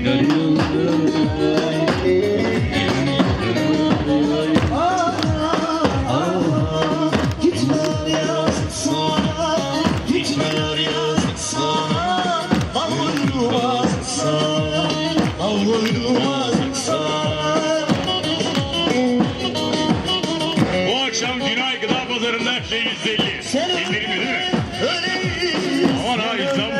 Bu akşam Günay Gıda Pazarı'nda her şey %50. İndirim değil mi? Aman ha İslam.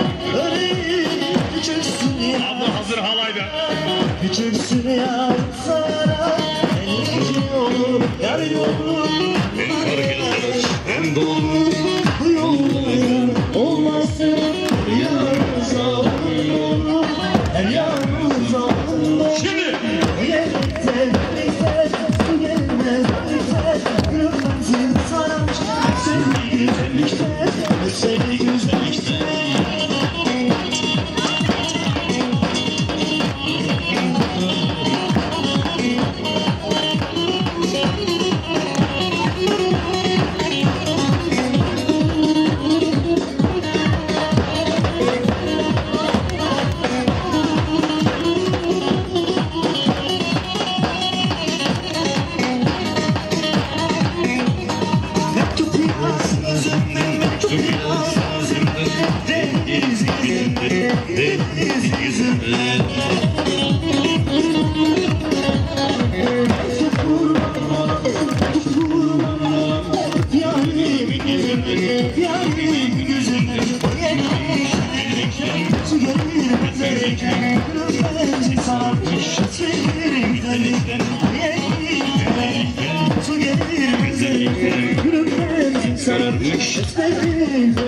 Abla hazır halayda. Küçüksün ya sana, ellici olur, yar yolu. Hem farkındalar hem doğru. Bu yolların olmasın, yalnız olur. Her yalnız olur. Şimdi. Birlikte, su gelmez, kırılmazsın sana. Seni güzellikte, seni güzellikte. Sarılmış